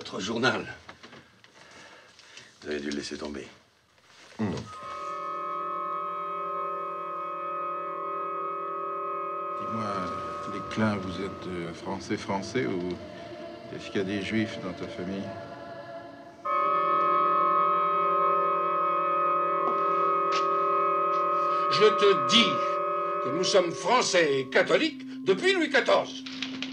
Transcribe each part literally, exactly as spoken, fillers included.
Votre journal. Vous avez dû le laisser tomber. Non. Dis-moi, Desclin, vous êtes français-français ou est-ce qu'il y a des juifs dans ta famille? Je te dis que nous sommes français et catholiques depuis Louis quatorze.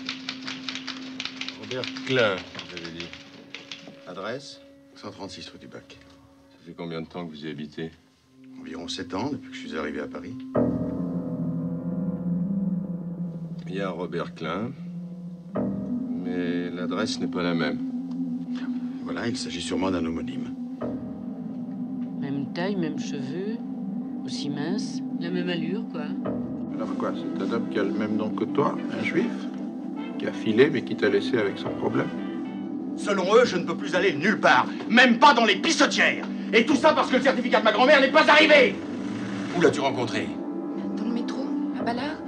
Robert Klein, vous avez dit. Adresse? cent trente-six rue du Bac. Ça fait combien de temps que vous y habitez? Environ sept ans, depuis que je suis arrivé à Paris. Il y a un Robert Klein, mais l'adresse n'est pas la même. Voilà, il s'agit sûrement d'un homonyme. Même taille, même cheveux, aussi mince, la même allure, quoi. Alors quoi, c'est un homme qui a le même nom que toi, un juif, qui a filé mais qui t'a laissé avec son problème? Selon eux, je ne peux plus aller nulle part, même pas dans les pissotières. Et tout ça parce que le certificat de ma grand-mère n'est pas arrivé. Où l'as-tu rencontré? Dans le métro, à Ballard.